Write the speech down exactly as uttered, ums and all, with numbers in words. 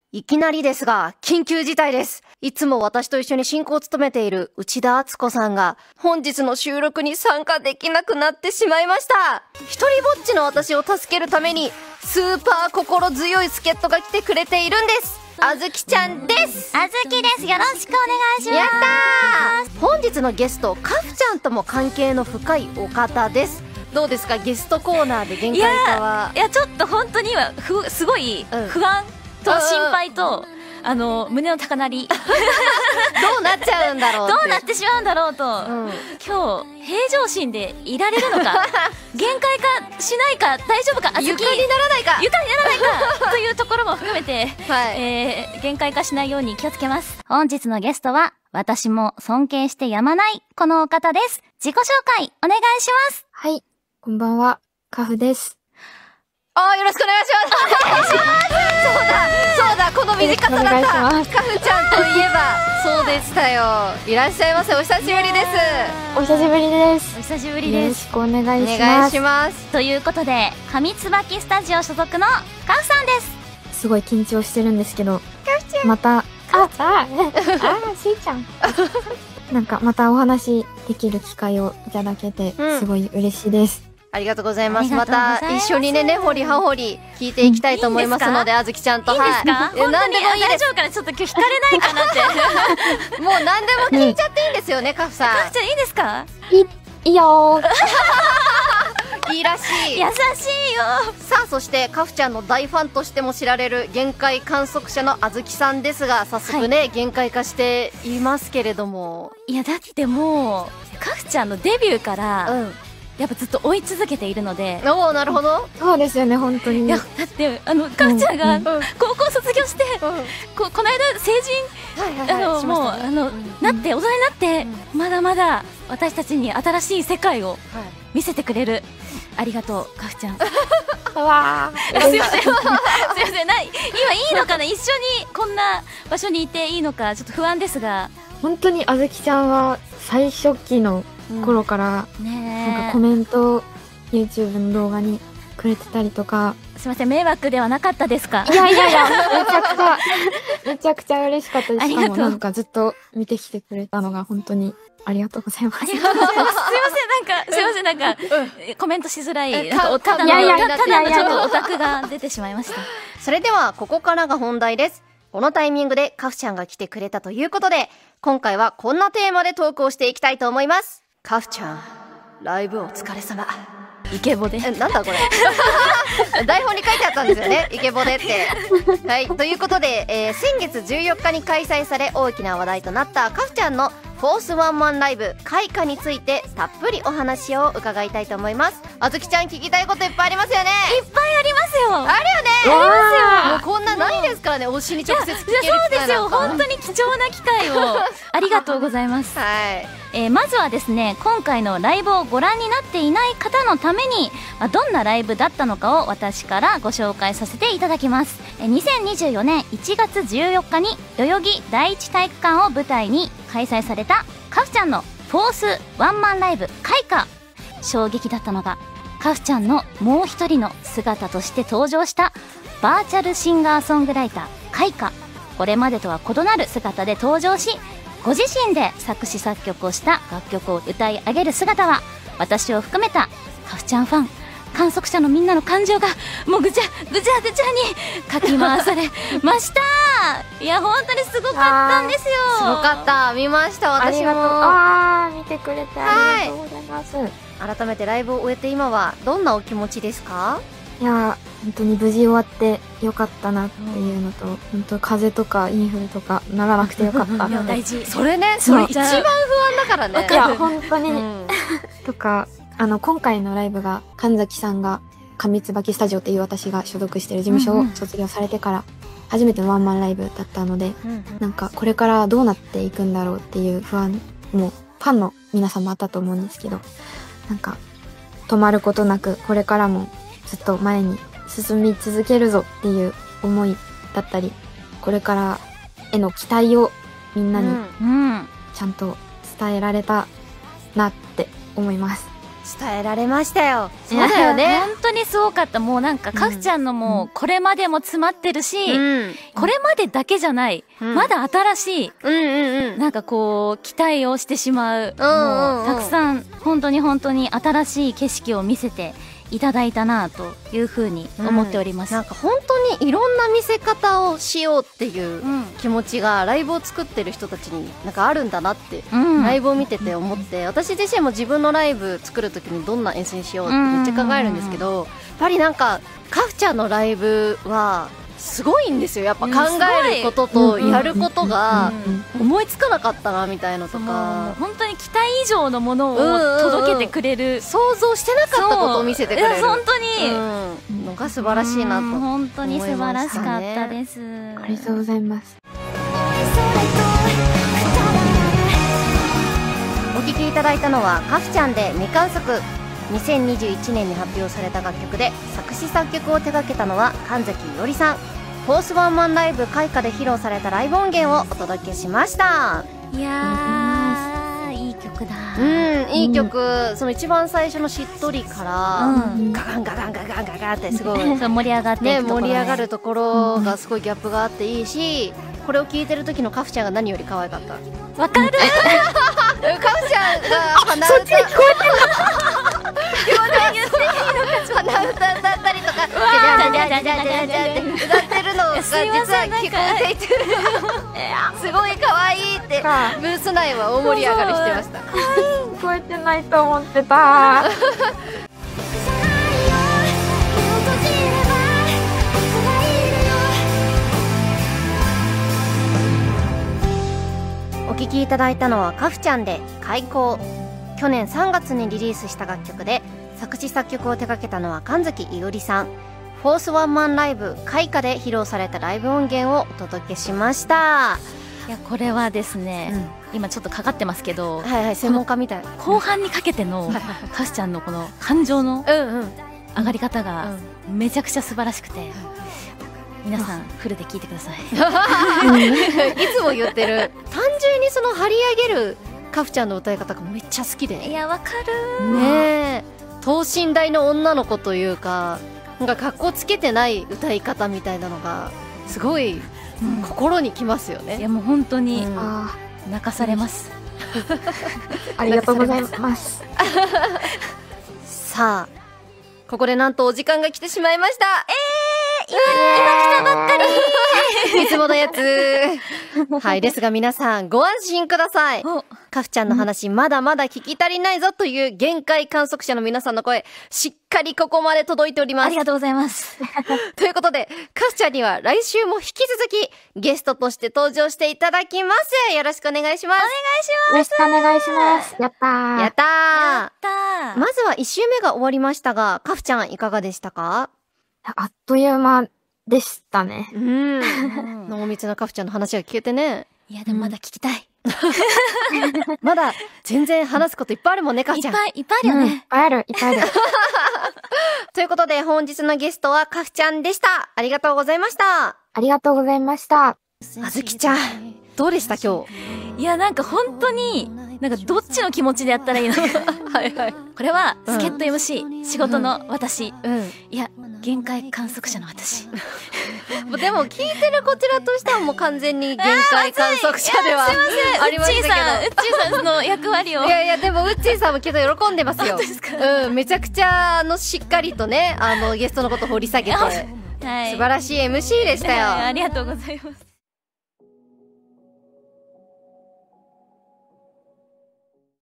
いきなりですが、緊急事態です。いつも私と一緒に進行を務めている内田敦子さんが、本日の収録に参加できなくなってしまいました。一人ぼっちの私を助けるために、スーパー心強い助っ人が来てくれているんです。あずきちゃんです。 あずきです。よろしくお願いします。 やったー。本日のゲスト、かふちゃんとも関係の深いお方です。どうですか、ゲストコーナーで限界化は。 いや、いやちょっと本当に今ふすごい不安と心配と、うん、あの胸の高鳴りどうなっちゃうんだろうどうなってしまうんだろうと、うん、今日平常心でいられるのか限界化しないか大丈夫か、あずき床にならないか床にならないかというところも含めて、はい、えー、限界化しないように気をつけます。本日のゲストは私も尊敬してやまないこのお方です。自己紹介お願いします。 はい、こんばんは、カフです。 あー、よろしくお願いします。お願いします。そうだ、そうだ、この短さだった。カフちゃんといえば、そうでしたよ。いらっしゃいませ、お久しぶりです。 お久しぶりです。 お久しぶりです。 よろしくお願いします。 お願いします。 ということで、上椿スタジオ所属のカフさんです。 すごい緊張してるんですけど、また、あ、あ、あ、しーちゃん。なんか、またお話できる機会をいただけて、すごい嬉しいです。 ありがとうございます。また一緒にね、根掘り葉掘り聞いていきたいと思いますので、あずきちゃんと。 いいんですか？ はい、何でもいいです。 大丈夫かな、ちょっと今日惹かれないかなって。 もう何でも聞いちゃっていいんですよね、カフさん。 カフちゃんいいですか？ いい、いいよー。いいらしい。 優しいよ。 さあ、そしてカフちゃんの大ファンとしても知られる限界観測者のあずきさんですが、早速ね、はい、限界化していますけれども。 いや、だってもうカフちゃんのデビューから、うん、やっぱずっと追い続けているので。 おお、なるほど。 そうですよね、本当に。 いや、だってあのカフちゃんが高校卒業して、うん、ここの間成人、あのもうあのなって大人になって、まだまだ私たちに新しい世界を見せてくれる。ありがとう、カフちゃん。 わー、すいません、すいません、ない、今いいのかな、一緒にこんな場所にいていいのかちょっと不安ですが。 本当にあずきちゃんは最初期の頃から、うん、ね、なんかコメントを YouTube の動画にくれてたりとか。 すいません、迷惑ではなかったですか？ いやいやいや、めちゃくちゃめちゃくちゃ嬉しかったです。しかもなんかずっと見てきてくれたのが本当にありがとうございます。 ありがとうございます。すいません、なんかすいません、なんか、うん、コメントしづらい、なんかただのただのちょっとオタクが出てしまいました。 それではここからが本題です。このタイミングでカフちゃんが来てくれたということで、今回はこんなテーマでトークをしていきたいと思います。カフちゃん、ライブお疲れ様。 イケボで。 え、なんだこれ。台本に書いてあったんですよね、イケボでって。はい、ということで、えー、先月じゅうよっかに開催され大きな話題となったカフちゃんのフォースワンマンライブ開花についてたっぷりお話を伺いたいと思います。あずきちゃん、聞きたいこといっぱいありますよね。 いっぱいありますよ。 あるよね。 ありますよ。 もうこんなないですからね、推しに直接聞ける機会なんか。 そうですよ、本当に貴重な機会をありがとうございます。 はい、 えー、まずはですね、今回のライブをご覧になっていない方のために、まあ、どんなライブだったのかを私からご紹介させていただきます。えー、にせんにじゅうよねんいちがつじゅうよっかに代々木第一体育館を舞台に開催されたカフちゃんのフォースワンマンライブ開花。衝撃だったのが、カフちゃんのもう一人の姿として登場したバーチャルシンガーソングライター開花。これまでとは異なる姿で登場し、ご自身で作詞作曲をした楽曲を歌い上げる姿は、私を含めたカフちゃんファン、観測者のみんなの感情がもうぐちゃぐちゃぐちゃにかき回されました。いや、本当にすごかったんですよ。 すごかった、見ました、私も。 あー、見てくれてありがとうございます。はい、 改めてライブを終えて今はどんなお気持ちですか？ いや、本当に無事終わってよかったなっていうのと、うん、本当風邪とかインフルとかならなくてよかったって。 大事。 それね、それ一番不安だからね。 いや、本当に、うん、とか、あの今回のライブが神崎さんが上椿スタジオっていう私が所属している事務所を卒業されてから初めてのワンマンライブだったので、うんうん、なんかこれからどうなっていくんだろうっていう不安もファンの皆さんもあったと思うんですけど、なんか止まることなくこれからもずっと前に進み続けるぞっていう思いだったり、これからへの期待をみんなにちゃんと伝えられたなって思います。 伝えられましたよ。そうだよね。 本当にすごかった。もうなんかかふちゃんのもうこれまでも詰まってるし、 うん、 これまでだけじゃない、うん、まだ新しい、 うんうんうん、 なんかこう期待をしてしまう、 うんうんうん、 もうたくさん本当に本当に新しい景色を見せていただいたなというふうに思っております、 うん、なんか本当にいろんな見せ方をしようっていう気持ちがライブを作ってる人たちになんかあるんだなって、うん、ライブを見てて思って、私自身も自分のライブ作る時にどんな演出にしようってめっちゃ考えるんですけど、やっぱりなんかかふちゃんのライブはすごいんですよ。やっぱ考えることとやることが思いつかなかったなみたいなとか、 本当に期待以上のものを届けてくれる、うんうんうん、 想像してなかったことを見せてくれる、 本当に、 うん、のが素晴らしいなと思いましたね。 本当に素晴らしかったです。 ありがとうございます。 お聴きいただいたのはかふちゃんで未観測。にせんにじゅういちねんに発表された楽曲で、作詞作曲を手掛けたのは神崎伊織さん。フォースワンマンライブ開花で披露されたライブ音源をお届けしました。 いやー、いい曲だ。 うん、いい曲、うん、その一番最初のしっとりから、うん、ガガンガガンガガンガガンってすごい盛り上がっていくところ、ね、 盛り上がるところがすごいギャップがあっていいし、これを聞いてる時のかふちゃんが何より可愛かった。 わかるかふちゃんが鼻歌、そっちに聞こえて鼻歌歌ったりとか、じゃじゃじゃじゃじゃじゃじゃって歌ってるのが実は聞こえていて、すごい可愛いってブース内は大盛り上がりしてました。 聞こえてないと思ってた。 お聴きいただいたのはかふちゃんで開口。去年さんがつにリリースした楽曲で、作詞作曲を手掛けたのは神崎伊織さん。フォースワンマンライブ開花で披露されたライブ音源をお届けしました。 いや、これはですね、うん、今ちょっとかかってますけど、 はいはい、専門家みたい。 後半にかけてのかふちゃんのこの感情の上がり方がめちゃくちゃ素晴らしくて、皆さんフルで聴いてください。 いつも言ってる、単純にその張り上げるかふちゃんの歌い方がめっちゃ好きで。 いや、わかるねえ、等身大の女の子というか、なんか格好つけてない歌い方みたいなのがすごい心にきますよね、うん、 いや、もう本当に泣かされます、 うん、ありがとうございますさあ、ここでなんとお時間が来てしまいました。 えー、今、今来たばっかりいつものやつ。はい、ですが皆さんご安心ください。かふちゃんの話、まだまだ聞き足りないぞという限界観測者の皆さんの声、しっかりここまで届いております。 ありがとうございます。 ということで、かふちゃんには来週も引き続きゲストとして登場していただきます。よろしくお願いします。 お願いします。 よろしくお願いします。やったー。 やったー。 やったー。 まずはいち週目が終わりましたが、かふちゃんいかがでしたか？ あっという間でしたね。 うん。濃密なかふちゃんの話が聞けてね。 いや、でもまだ聞きたい。 まだ全然話すこといっぱいあるもんね、かふちゃん。 いっぱいいっぱいあるよね。 うん、いっぱいある、いっぱいある。 ということで本日のゲストはかふちゃんでした。ありがとうございました。 ありがとうございました。 あずきちゃん、どうでした今日？いや、なんか本当に、なんかどっちの気持ちでやったらいいのはいはい。これは、助っ人 エムシー、うん、仕事の私。うん。いや、限界観測者の私。 でも聞いてるこちらとしてはもう完全に限界観測者ではありましたけど。 うっちーさんの役割を。 いやいや、でもうっちーさんもけど喜んでますよ。 本当ですか？ うん、めちゃくちゃ、あの、しっかりとね、あの、ゲストのこと掘り下げて、はい、素晴らしい エムシー でしたよ。 ありがとうございます。